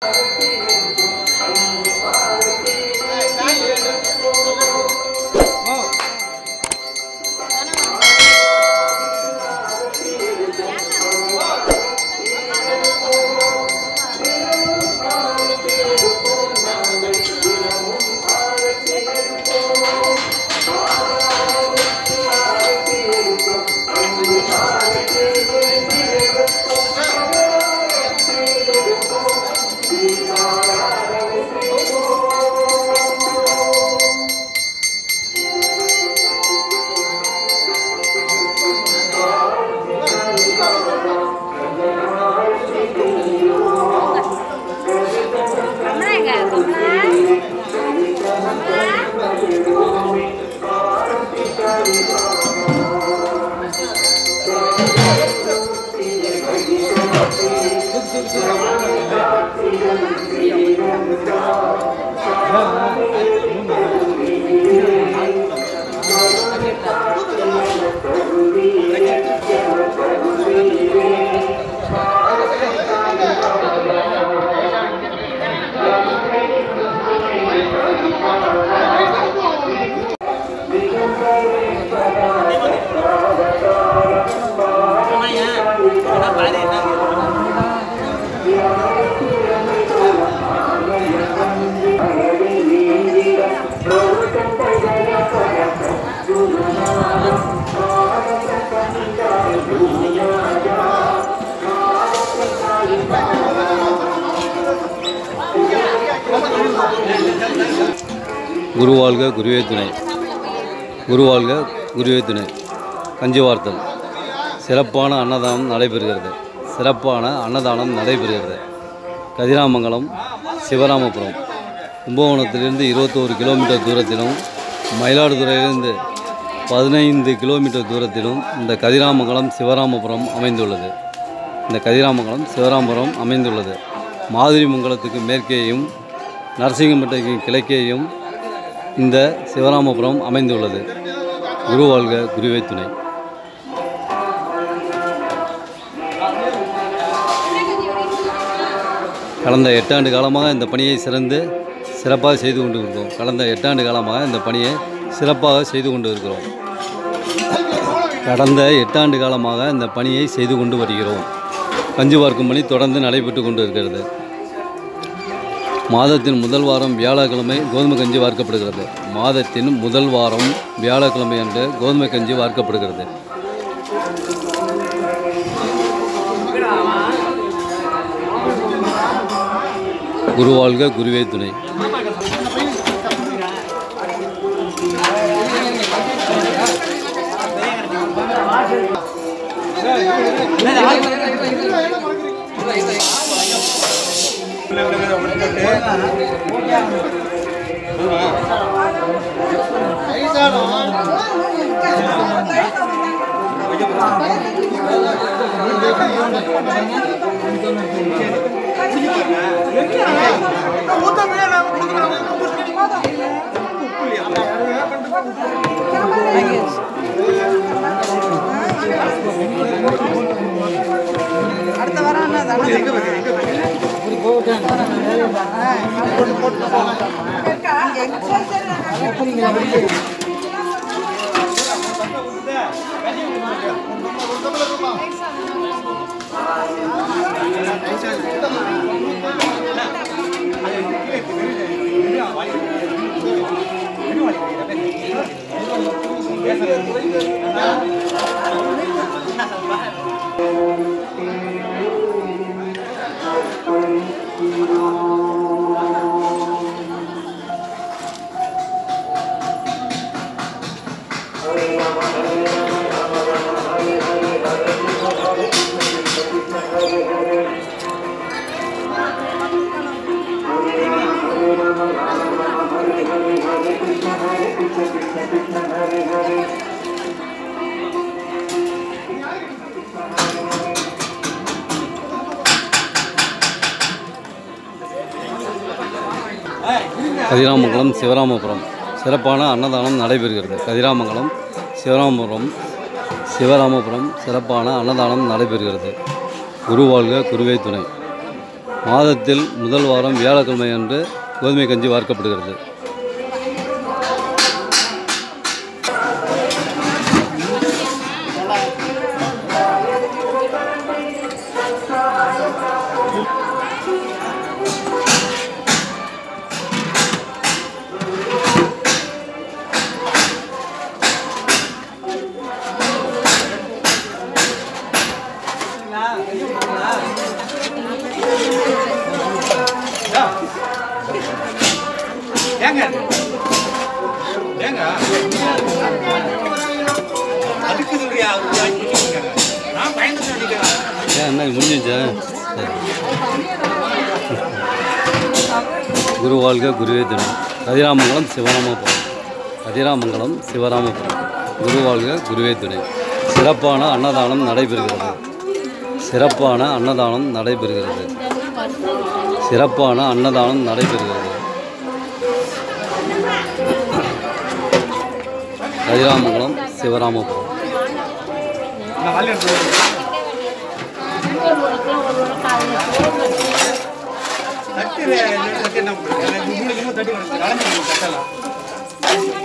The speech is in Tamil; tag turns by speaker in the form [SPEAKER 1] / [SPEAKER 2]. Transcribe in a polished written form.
[SPEAKER 1] குருவாழ்க குருவே துணை, குருவாழ்க குருவே துணை. கஞ்சி வார்த்தல். சிறப்பான அன்னதானம் நடைபெறுகிறது. சிறப்பான அன்னதானம் நடைபெறுகிறது. கதிராமங்கலம், சிவராமபுரம். கும்பகோணத்திலிருந்து 21 கிலோமீட்டர் தூரத்திலும், மயிலாடுதுறையிலிருந்து 15 கிலோமீட்டர் தூரத்திலும் இந்த கதிராமங்கலம் சிவராமபுரம் அமைந்துள்ளது. இந்த கதிராமங்கலம் சிவராமபுரம் அமைந்துள்ளது. மாதிரிமங்கலத்துக்கு மேற்கேயும் நரசிங்கம்பட்டைக்கு கிழக்கேயும் இந்த சிவராமபுரம் அமைந்துள்ளது. குருவாழ்க குருவே துணை. கடந்த 8 ஆண்டு காலமாக இந்த பணியை சிறப்பாக செய்து கொண்டு இருக்கிறோம். கடந்த 8 ஆண்டு காலமாக இந்த பணியை சிறப்பாக செய்து கொண்டு இருக்கிறோம். கடந்த 8 ஆண்டு காலமாக இந்த பணியை செய்து கொண்டு வருகிறோம். கஞ்சி வார்க்கும் பணி தொடர்ந்து நடைபெற்று கொண்டு இருக்கிறது. மாதத்தின் முதல் வாரம் வியாழக்கிழமை கோதுமை கஞ்சி வார்க்கப்படுகிறது. மாதத்தின் முதல் வாரம் வியாழக்கிழமை அன்று கோதுமை கஞ்சி வார்க்கப்படுகிறது. குருவாழ்க குருவே துணை.
[SPEAKER 2] அடுத்த வாரம்
[SPEAKER 1] கதிராமங்கலம் சிவராமபுரம் சிறப்பான அன்னதானம் நடைபெறுகிறது. கதிராமங்கலம் சிவராமபுரம் சிறப்பான அன்னதானம் நடைபெறுகிறது. குருவாழ்க குருவே துணை. மாதத்தில் முதல் வாரம் வியாழக்கிழமை அன்று கோதுமை கஞ்சி வார்க்கப்படுகிறது. என்ன முடிஞ்சிச்சா? குரு வாழ்க குருவே துணை. கதிராமங்கலம் சிவராமபுரம். கதிராமங்கலம் சிவராமபுரம். குரு வாழ்க குருவே துணை. சிறப்பான அன்னதானம் நடைபெறுகிறது. சிறப்பான அன்னதானம் நடைபெறுகிறது. சிறப்பான அன்னதானம் நடைபெறுகிறது. கதிராமங்கலம் சிவராமபுரம். தட்டி